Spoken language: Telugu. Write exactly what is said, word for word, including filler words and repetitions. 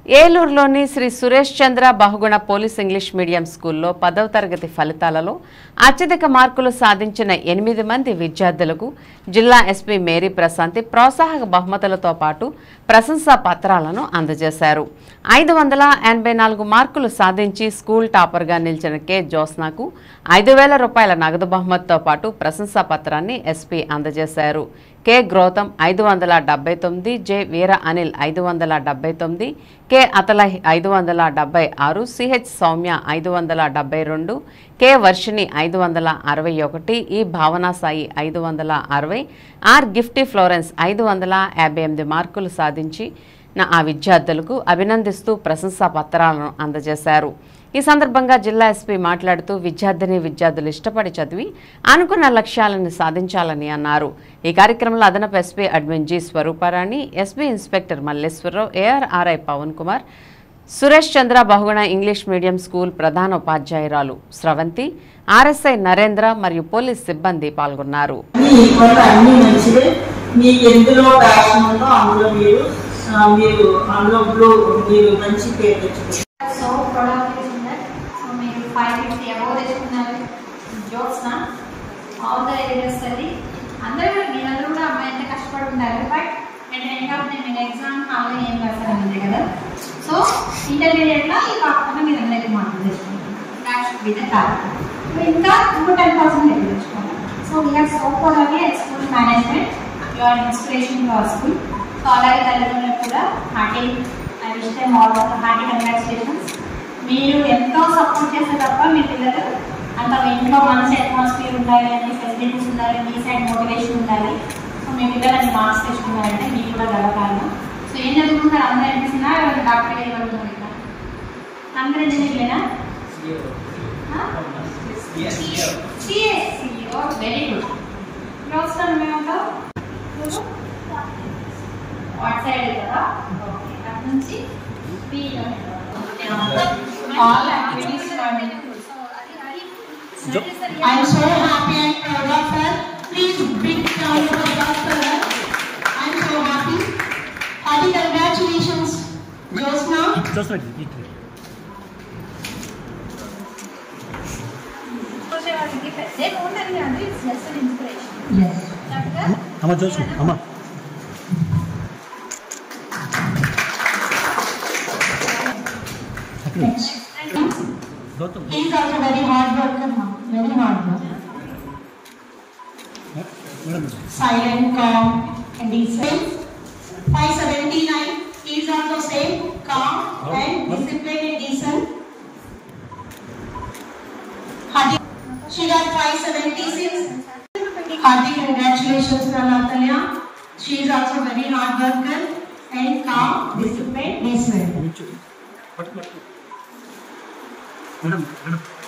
ఏలూరులోని Sri Suresh Chandra Bahuguna police English medium స్కూల్లో పదవ తరగతి ఫలితాలలో అత్యధిక మార్కులు సాధించిన ఎనిమిది మంది విద్యార్థులకు జిల్లా ఎస్పీ మేరీ ప్రశాంతి ప్రోత్సాహక బహుమతులతో పాటు ప్రశంసా పత్రాలను అందజేశారు. ఐదు వందల ఎనభై నాలుగు మార్కులు సాధించి స్కూల్ టాపర్గా నిలిచిన కె జ్యోత్స్నకు ఐదు వేల రూపాయల నగదు బహుమతితో పాటు ప్రశంసా పత్రాన్ని ఎస్పీ అందజేశారు. కె గ్రోతం ఐదు వందల డెబ్బై తొమ్మిది, జె వీర అనిల్ ఐదు వందల డెబ్బై తొమ్మిది, కె అతలహి ఐదు వందల డెబ్బై ఆరు, సిహెచ్ సౌమ్య ఐదు వందల డెబ్బై రెండు, కె వర్షిణి ఐదు వందల అరవై ఒకటి, ఈ భావనా సాయి ఐదు వందల అరవై, ఆర్ గిఫ్టీ ఫ్లోరెన్స్ ఐదు వందల యాభై ఎనిమిది మార్కులు సాధించి ఆ విద్యార్థులకు అభినందిస్తూ ప్రశంసా పత్రాలను అందజేశారు. ఈ సందర్భంగా జిల్లా ఎస్పీ మాట్లాడుతూ విద్యార్థిని విద్యార్థులు ఇష్టపడి చదివి అనుకున్న లక్ష్యాలను సాధించాలని అన్నారు. ఈ కార్యక్రమంలో అదనపు SP admin G Swaruparani, SP inspector Malleswara Rao, ARRI Pavan Kumar, Suresh Chandra Bahuguna English medium school ప్రధాన ఉపాధ్యాయురాలు స్రవంతి, ఆర్ఎస్ఐ నరేంద్ర మరియు పోలీస్ సిబ్బంది పాల్గొన్నారు. five fifty above తెచ్చుకున్నారు. జోత్స్న ఆల్ ద ఏరియాస్ అది అందరూ మీరందరూ కూడా అమ్మాయి ఎంత కష్టపడి ఉండాలి. బట్ అండ్ ఎండ్ ఆఫ్ నేను ఎగ్జామ్ హాల్లో ఏం రాస్తారు అంతే కదా. సో ఇంటర్మీడియట్లో ఈ కాకుండా మీరు అందరికీ మార్కులు తెచ్చుకుంటారు. That should be the target. ఇంకా ఇంకో టెన్ పర్సెంట్ ఎక్కువ తెచ్చుకోవాలి. సో వీఆర్ సో ఫర్ అవి school management, you are inspiration to our school. So అలాగే తల్లిదండ్రులకు కూడా hearty I wish them all hearty congratulations. మీరు ఎంతో సపోర్ట్ చేస్తే తప్ప మీ పిల్లలు అంత ఇంట్లో మంచి అట్మాస్ఫియర్ ఉండాలి, అన్ని ఫెసిలిటీస్ ఉండాలి, మీ సైడ్ మోటివేషన్ ఉండాలి. సో మీ పిల్లలు అన్ని మార్క్స్ తెచ్చుకున్నారంటే మీకు కూడా గర్వకారణం. సో ఏం చదువుకుంటారు అందరూ అనిపిస్తున్నా డాక్టర్ ఇవ్వడం ఇట్లా అందరూ ఇంజనీర్లేనా? Very good. వస్తాను మేము వాట్ సైడ్ కదా అటు నుంచి all activities learning. I am so happy and proud of her. Please big round of applause for her. I am so happy. Happy congratulations, Jyotsna. Jyotsna, they won't have any it's just an inspiration. Yes. Amma Jyotsna, Amma. Next. He is also very hard worker, very hard worker. Silent, calm, and decent. five seventy-nine. He is also same, calm, and disciplined and decent. Hardik, she got five seventy-six. Hardik, congratulations, Nalatalya. She is also very hard worker and calm, disciplined, decent. Madam, madam.